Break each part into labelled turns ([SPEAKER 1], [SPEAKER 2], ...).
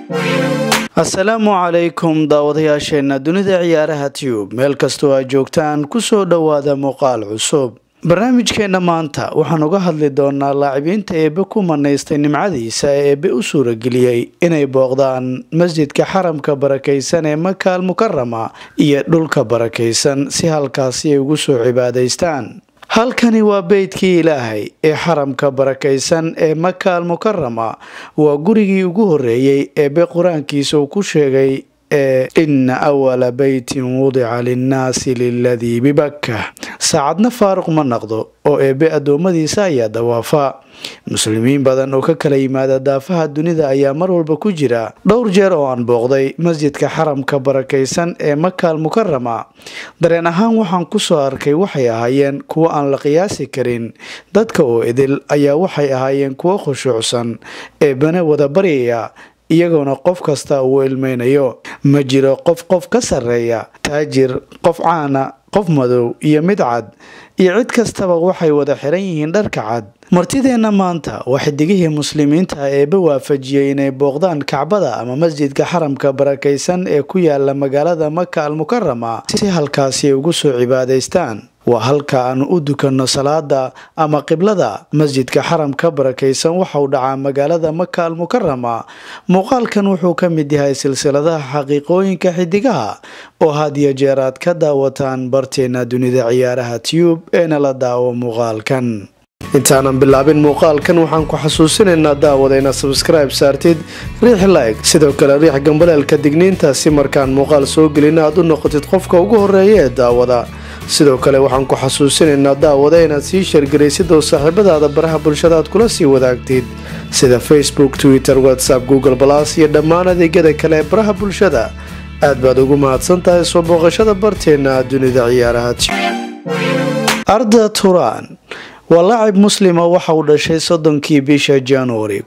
[SPEAKER 1] Assalaamu calaykum daawadayaasheena dunida ciyaaraha tube meel kastoo aad joogtaan ku soo dhawaada muuqaal cusub. barnaamijkeena maanta waxaan uga hadli doonaa laacibiinta eebe ku manaystay nimcadiisa ee eebe u suurageliyay inay booqdaan masjidka xaramka barakaysan ee Maka al-Mukarrama iyo dhulka barakaysan si halkaasi ay ugu soo cibaadaystaan. halkani waa beydkii Ilaahay ee xaramka barakaysan ee Maka al-Mukarrama waa gurigii ugu horeeyay ee quraankiisa uu ku sheegay إن أول بيت وضع للناس للذي ببكة ساعدنا فارق من نقضه oo eebe adoomadiisa ayaa dawaafa muslimiin badan oo ka kala yimaada daafaha dunida ayaa mar walba ku jira dhowr jeer oo aan booqday masjidka xaramka barakaysan ee Maka al-Mukarrama dareen ahaan waxaan ku soo arkay waxay ahaayeen kuwa aan la qiyaasi karin dadka oo idil ayaa waxay ahaayeen kuwa khushuucsan ee bana wada baryaya iyagoona qof kasta uu ilmeynayo ma jiro qof ka sareeya taajir qof caana qof madow iyo mid cad iyo cid kastaba waxay wada xiran yihiin dharka cad martideena maanta waxa digihii muslimiinta ee waafajiyay inay booqdaan Kacbada ama masjidka xaramka barakaysan ee ku yaala magaalada Maka al-Mukarrama si halkaasi ugu soo cibaadaystaan waa halka aan u dukano salaada ama qiblada masjidka xaramka barakaysan waxa uu dhacaa magaalada Maka al-Mukarrama muuqaalkan wuxuu ka mid yahay silsiladaha xaqiiqooyinka xidigaha oo hadiya jeeraad ka daawataan barteena dunida ciyaaraha tube ee la daawo muuqaalkan intaanan bilaabin muuqaalkan waxaan ku xasuusinaynaa daawadayna subscribe saartid riix like sidoo kale riix gambaleelka digniinta si markaan muuqaal soo gelin aad u noqotid qofka ugu horeeya ee daawada sidoo kale waxaan ku xasuusinaynaa daawada inaad sii sheergaraysid oo saaxiibadaada baraha bulshada aad kula sii wadaagtid sida Facebook, Twitter, WhatsApp, Google+ iyo dhammaan adeegyada kale ee baraha bulshada aad baad ugu mahadsantahay soo booqashada barteena dunida ciyaaraha Arda Turan ولاعب مسلم waxa uu dhashay 30kii bisha January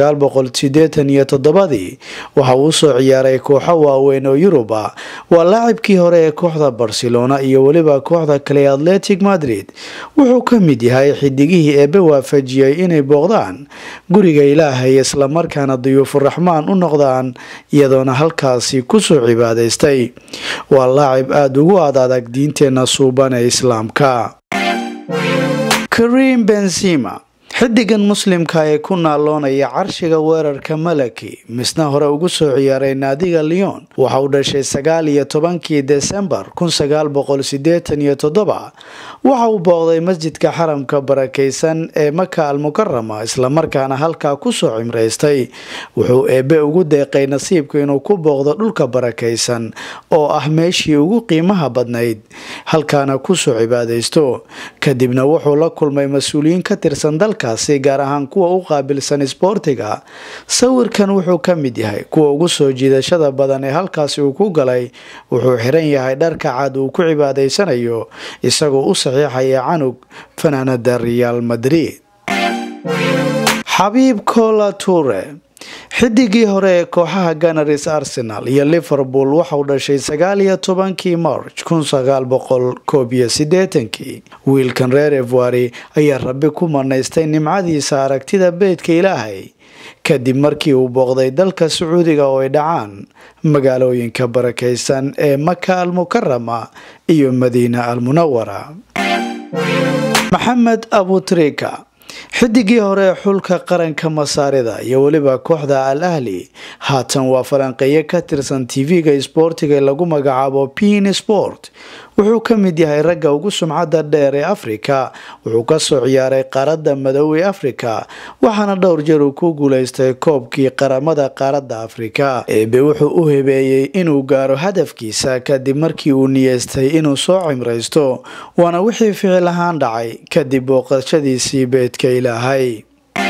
[SPEAKER 1] 1987 waxa uu soo ciyaaray kooxo waaweyn oo Yurub ah waa laacibkii hore ee kooxda Barcelona iyo waliba kooxda kale Athletic Madrid wuxuu ka mid yahay xidigihii eebe waafajiyay inay booqdaan guriga Ilaahay isla markaana diyuufur Raxmaan u noqdaan iyadoona halkaasi ku soo cibaadaystay waa laacib aad ugu adag diinteena suuban ee Islaamka Karim Benzema xidigan muslimka ee ku naaloonaya carshiga weerarka malaki misna hore ugu soo ciyaaray naadiga Lyon waxa uu dhashay 19kii December 1987 waxa uu booqday masjidka xaramka barakaysan ee Maka al-Mukarrama isla markaana halka ku soo cimraystay wuxuu eebe ugu deeqay nasiibka inuu ku booqdo dhulka barakaysan oo ah meeshii ugu qiimaha badnayd halkaana ku soo cibaadaysto kadibna wuxuu la kulmay mas'uuliyiin ka tirsan dalka gaar ahaan kuwa u qaabilsan isboortiga sawirkan wuxuu ka mid yahay kuwa ugu soo jiidashada badan ee halkaasi uu ku galay wuxuu xiran yahay dharka cad uu ku cibaadaysanayo isagoo u saxiixaya canug fanaanada Real Madrid Habib Kola Toure xidigii hore ee kooxaha Gunners Arsenal iyo Liverpool waxa uu dhashay 19kii March 1981 wiilkan reer Ivoire ayaa Rabbi ku manaystay nimcadiisa aragtida beedka Ilaahay kadib markii uu booqday dalka Sacuudiga oo ay dhacaan magaalooyinka barakaysan ee Maka al-Mukarrama iyo Madiina al-Munawwara Mohamed Abu Trika xidigii hore xulka qaranka Masaarida iyo waliba kooxda Al Ahli haatan waa falanqeeye ka tirsan TV-ga isboortiga lagu magacaabo PN Sport wuxuu ka mid yahay ragga ugu sumcadda dheer ee Afrika wuxuu ka soo ciyaaray qaaradda Madow ee Afrika waxaana dhowr jeer uu ku guuleystay koobkii qaramada qaaradda Afrika eebe wuxuu u hebeeyay inuu gaaro hadafkiisa kadib markii uu niyeystay inuu soo cimraysto waana wixii ficil ahaan dhacay kadib booqashadiisii beedka Ilaahay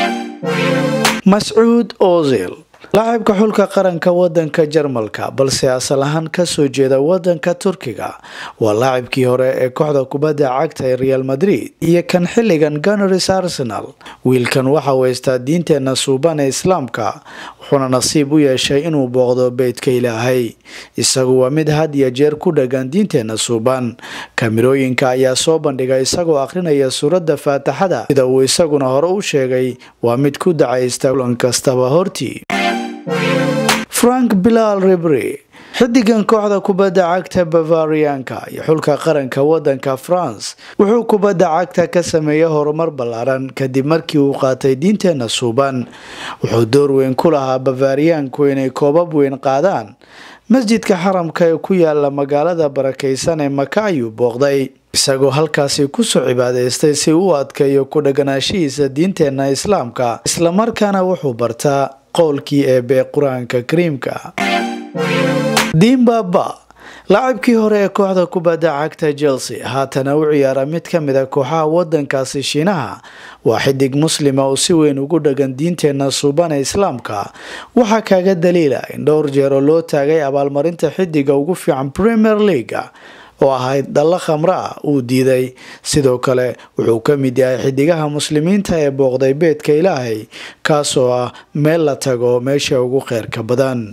[SPEAKER 1] Mas'uud Ozil لاعبka xulka qaranka wadanka Jarmalka balse asal ahaan ka soo jeeda wadanka Turkiga waa laacibkii hore ee kooxda kubadda cagta ee Real Madrid iyo kan xilligan Gunners Arsenal wiilkan waxa uu haystaa diinteena suuban ee Islaamka wuxuuna nasiib u yeeshay inuu booqdo beedka Ilaahay isagu waa mid had iyo jeer ku dhagan diinteena suuban kaamirooyinka ayaa soo bandhigay isagoo akhrinaya suurada Faatixada sida uu isaguna hore u sheegay waa mid ku dacaysta kulan kastaba hortii Frank Bilal Ribery xidigan kooxda kubadda cagta Bavarianka iyo xulka qaranka wadanka France wuxuu kubadda cagta ka sameeyay horumar ballaaran kadib markii uu qaatay diinteena suuban. Wuxuu door weyn ku lahaa Bavarianku inay koobab weyn qaadaan. masjidka xaramka ee ku yaala magaalada barakeysan ee Maka ayuu booqday, isagoo halkaasi kusoo cibaadaystay si uu adkeeyo ku dhaganaashihiisa diinteena Islaamka, isla markaana wuxuu bartaa qowlkii Eebbe Quraanka Kariimka. Dembaba laacibkii hore ee kooxda kubadda cagta Chelsea haatana u ciyaara mid ka mid ah kooxaha wadankaasi Shiinaha waa xidig muslima oo si weyn ugu dhagan diinteena suuban ee Islaamka. waxaa kaaga daliila in dhowr jeer oo loo taagay abaalmarinta xidiga ugu fiican Premier League oo ahayd dhalla khamra ah uu diiday. sidoo kale wuxuu ka mid yahay xidigaha muslimiinta ee booqday beedka Ilaahay, kaasoo ah meel la tago meesha ugu khayrka badan.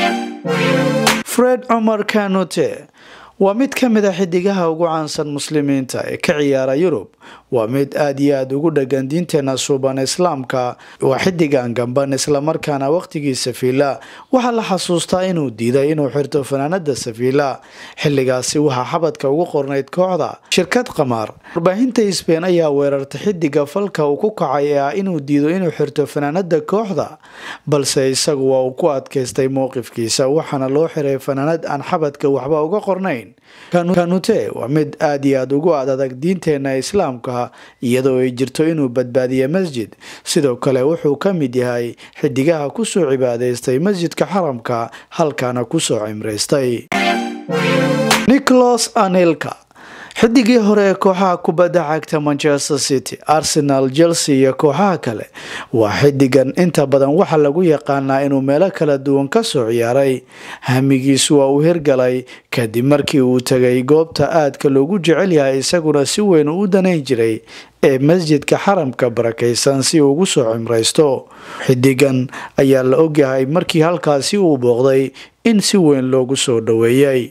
[SPEAKER 1] Fred Omar Kanute waa mid ka mid ah xidigaha ugu caansan muslimiinta ee ka ciyaara Yurub. waa mid aad iyo aad ugu dhagan diinteena suuban Islaamka. waa xidigan gamban isla markaana waqtigiisa Sevilla waxaa la xasuustaa inuu diiday inuu xirto fanaanada Sevilla. xilligaasi waxaa xabadka ugu qornayd kooxda shirkad qamaar. warbaahinta Spain ayaa weerartay xidiga falka uu ku kacay ee ah inuu diido inuu xirto fanaanada kooxda, balse isagu waa uu ku adkaystay mowqifkiisa waxaana loo xiray fanaanad aan xabadka waxba uga qornayn. Kanute waa mid aad iyo aad ugu adag diinteena Islaamka, iyadoo ay jirto inuu badbaadiyo masjid. sidoo kale wuxuu ka mid yahay xidigaha kusoo cibaadaystay masjidka xaramka halkaana kusoo cimraystay. Nicolas Anelka xidigii hore ee kooxaha kubadda cagta Manchester City, Arsenal, Chelsea iyo kooxaha kale waa xidigan inta badan waxa lagu yaqaanaa inuu meelo kala duwan ka soo ciyaaray. hamigiisu waa uu hirgalay kadib markii uu tagay goobta aadka loogu jecel yahay isaguna si weyn u danayn jiray ee masjidka xaramka barakeysan si uu ugu soo cimraysto. xidigan ayaa la ogyahay markii halkaasi uu booqday in si weyn loogu soo dhaweeyay.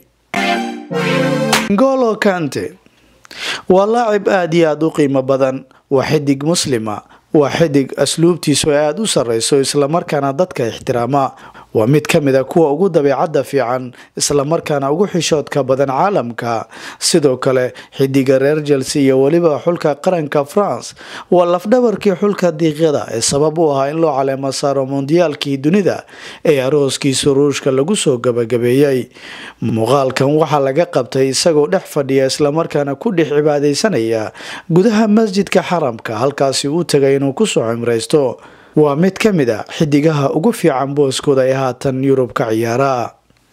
[SPEAKER 1] N'Golo Kante waa laacib aad iyo aad u qiimo badan. waa xidig muslima. waa xidig asluubtiisu aad u sareyso isla markaana dadka ixtiraama. waa mid ka mid ah kuwa ugu dabeecadda fiican isla markaana ugu xishoodka badan caalamka. sidoo kale xidiga reer Chelsea iyo waliba xulka qaranka France waa lafdhabarkii xulka diiqyada ee sabab u ahaa in loo caleemo saaro mondiyaalkii dunida ee arooskiisa Ruushka lagu soo gabagabeeyay. muuqaalkan waxaa laga qabtay isagoo dhex fadhiya isla markaana ku dhex cibaadaysanaya gudaha masjidka xaramka halkaasi uu tagay inuu ku soo cimraysto. waa mid ka mid ah xidigaha ugu fiican booskooda ee haatan Yurub ka ciyaara.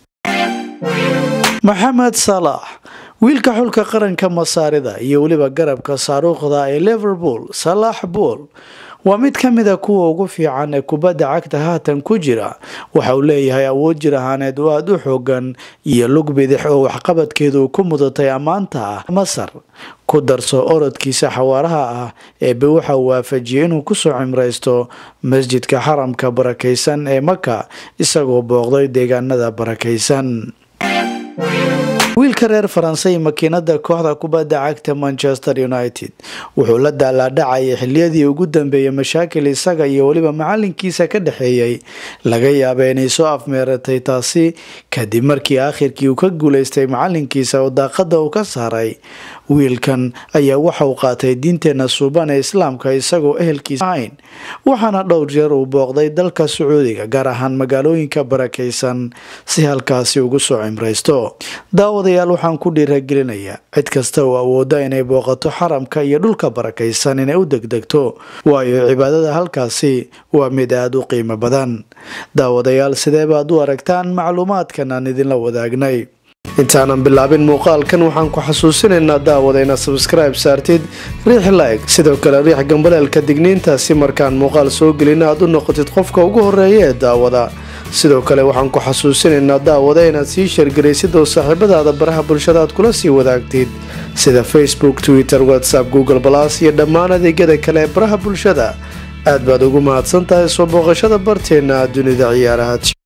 [SPEAKER 1] Mohamed Salah wiilka xulka qaranka Masaarida iyo waliba garabka saaruuqda ee Liverpool, Salah waa mid ka mid ah kuwa ugu fiican ee kubadda cagta haatan ku jira. waxa uu leeyahay awood jir ahaaneed oo aad u xoogan iyo lug bidix oo waxqabadkeedu ku mudatay ammaanta Masar. ku darso orodkiisa xawaaraha ah Eebbe waxa uu waafajiyay inuu ku soo cimraysto masjidka xaramka barakeysan ee Maka isagoo booqday deegaanada barakeysan. wiilka reer Faransay makiinada kooxda kubadda cagta Manchester United wuxuu la daalaa-dhacayay xilliyadii ugu dambeeyay mashaakil isaga iyo waliba macalinkiisa ka dhaxeeyay. laga yaabay inay soo afmeeratay taasi kadib markii aakhirkii uu ka guuleystay macalinkiisa oo daaqada uu ka saaray. wiilkan ayaa waxa uu qaatay diinteena suuban ee Islaamka isagoo ehelkiisa ahayn, waxaana dhowr jeer uu booqday dalka Sacuudiga gaar ahaan magaalooyinka barakeysan si halkaasi ugu soo cimraysto. daawadayaal waxaan ku dhiirigelinayaa cid kasta oo awooda inay booqato xaramka iyo dhulka barakeysan inay u degdegto, waayo cibaadada halkaasi waa mid aad u qiimo badan. daawadayaal sidee baad u aragtaan macluumaadkan aan idinla wadaagnay? intaanan bilaabin muuqaalkan waxaan ku xasuusinaynaa daawada inaad subscribe saartid, riix like, sidoo kale riix gambaleelka digniinta si markaan muuqaal soo gelin aad u noqotid qofka ugu horeeya ee daawada. sidoo kale waxaan ku xasuusinaynaa daawada inaad sii sheergaraysid oo saaxiibadaada baraha bulshada aad kula sii wadaagtid sida Facebook, Twitter, WhatsApp, Google+ iyo dhammaan adeegyada kale ee baraha bulshada. aad baad ugu mahadsan tahay soo booqashada barteena dunida ciyaaraha.